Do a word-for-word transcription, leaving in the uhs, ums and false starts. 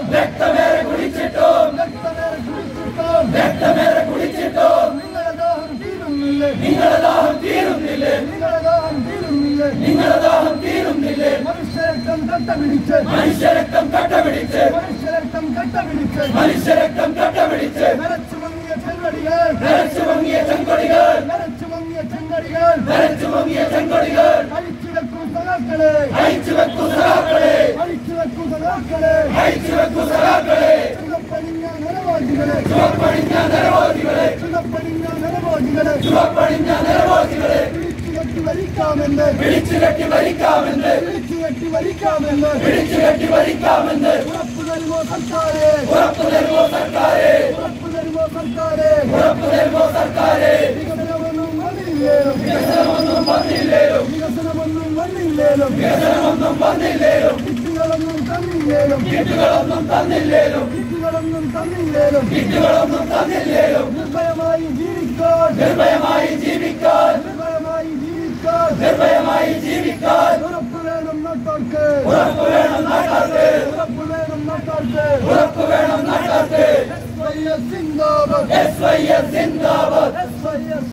രക്തമേറെ കുടിച്ചിട്ടും രക്തമേറെ കുടിച്ചിട്ടും നിങ്ങളുടെ ദാഹം തീരുന്നില്ലേ നിങ്ങളുടെ ദാഹം തീരുന്നില്ലേ നിങ്ങളുടെ ദാഹം തീരുന്നില്ലേ നിങ്ങളുടെ ദാഹം തീരുന്നില്ലേ മനുഷ്യരക്തം കട്ടപിടിച്ച് മനുഷ്യരക്തം കട്ടപിടിച്ച് മനുഷ്യരക്തം കട്ടപിടിച്ച് മനുഷ്യരക്തം കട്ടപിടിച്ച് നരച്ചു മങ്ങിയ ചെങ്കടികൾ നരച്ചു മങ്ങിയ ചെങ്കടികൾ നരച്ചു മങ്ങിയ ചെങ്കടികൾ നരച്ചു മങ്ങിയ ചെങ്കടികൾ അഴിച്ചു വെക്കൂ സഖാക്കളെ അഴിച്ചു വെക്കൂ സഖാക്കളെ അഴിച്ചു വെക്കൂ സഖാക്കളെ അഴിച്ചു വെക്കൂ സഖാക്കളെ ചുവപ്പണിഞ്ഞ നരവാദികളെ ചുവപ്പണിഞ്ഞ നരവാദികളെ ചുവപ്പണിഞ്ഞ നരവാദികളെ ചുവപ്പണിഞ്ഞ നരവാദികളെ വിളിച്ചുകെട്ടി വലിക്കാമെന്ന് വിളിച്ചുകെട്ടി വലിക്കാമെന്ന് വിളിച്ചുകെട്ടി വലിക്കാമെന്ന് വിളിച്ചുകെട്ടി വലിക്കാമെന്ന് ഉറപ്പു തരുമോ സർക്കാരെ ഉറപ്പു തരുമോ സർക്കാരെ ഉറപ്പു തരുമോ സർക്കാരെ ഉറപ്പു തരുമോ സർക്കാരെ വികസനമൊന്നും വന്നില്ലേലും വികസനമൊന്നും വന്നില്ലേലും വികസനമൊന്നും വന്നില്ലേലും വികസനമൊന്നും വന്നില്ലേലും കിറ്റുകളൊന്നും തന്നില്ലേലും കിറ്റുകളൊന്നും തന്നില്ലേലും കിറ്റുകളൊന്നും തന്നില്ലേലും കിറ്റുകളൊന്നും തന്നില്ലേലും നിർഭയമായി ജീവിക്കാൻ നിർഭയമായി ജീവിക്കാൻ നിർഭയമായി ജീവിക്കാൻ നിർഭയമായി ജീവിക്കാൻ ഉറപ്പു വേണം നാട്ടാർക്ക് ഉറപ്പു വേണം നാട്ടാർക്ക് ഉറപ്പു വേണം നാട്ടാർക്ക് ഉറപ്പു വേണം നാട്ടാർക്ക് എസ് വൈ എസ് സിന്ദാബാദ് എസ് വൈ എസ് സിന്ദാബാദ്